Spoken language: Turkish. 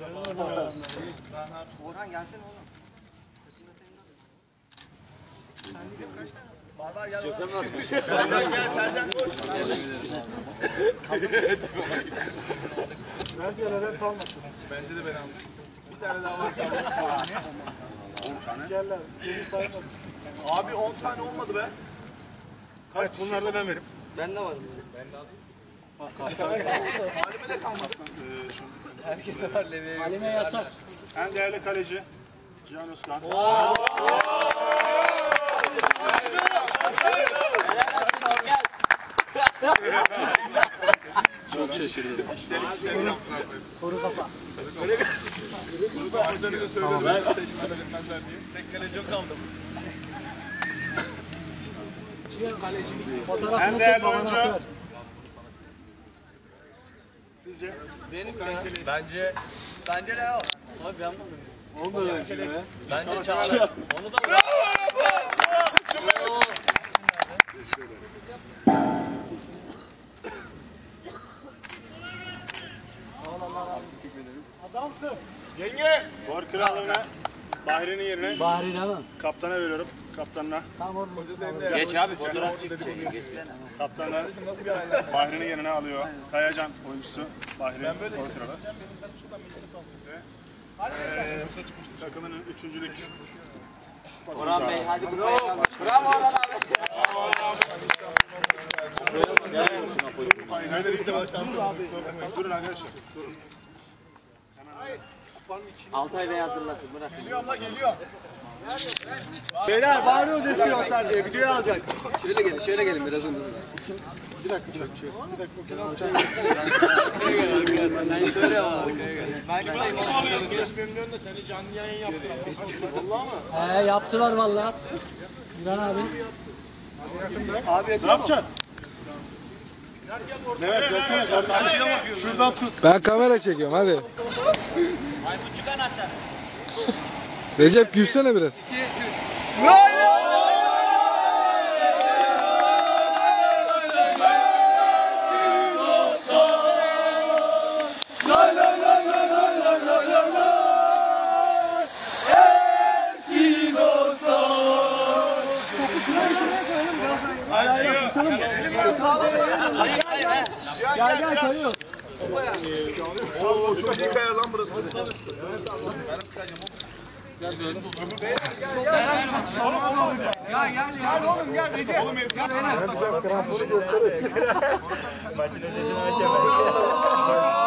Orhan gelsene oğlum. Barbar gel. Gel Sercan koş. Bence evet olmasın. Bence de ben aldım. Bir tane daha var. 10 tane. Gel lan. Seni saymadım. Abi 10 tane olmadı be. Kaç? Bunları da ben veririm. Ben de varım. Halime de kalmadı. Herkese var Levi'ye. Halime yasak. En değerli kaleci Cihan Özkan. Çok şaşırdım. Kuru kafa. Arda'nı da söyledim. Seçmeden etmezler diye. Tek kaleci yok kaldı. En değerli oyuncu. Sizce? Benim ya. Bence ne o? Abi ben bunu. Oldu öyle şey be. Bence Çağlar. Onu da Adamsın. Yenge! Gol krallığına Bahri'nin yerine Bahri'ne mi? kaptana veriyorum. Kaptanına. Tam orada. Geç abi fotoğraf çekecek. Geçsene. Kaptanı Bahri'nin yerine alıyor. Kayacan oyuncusu Bahri. Gol kralı. Ve takımının üçüncülük kupasını Orhan Bey aldı. hadi buraya kaldır. Bravo Orhan abi. Nerede ligde başlandı? Durun arkadaşlar. Durun. Altay Bey hazırlasın bırak. Geliyorum la geliyor. Beyler bağırıyoruz eski yollar diye videoyu alacak. Şöyle gelin biraz hızlı. Sen şöyle yap arkaya gel. Yaptılar vallahi. İlhan abi. Ne yapacaksın? Evet, gelsene kardeşim. Şuradan tut. Ben kamera çekiyorum hadi. Recep gülsene biraz. Gel kayıyor. Oo çok iyi kayar lan burası. Gel oğlum gel Recep. Oğlum Kramponu gösterin. maçın özetini açamam.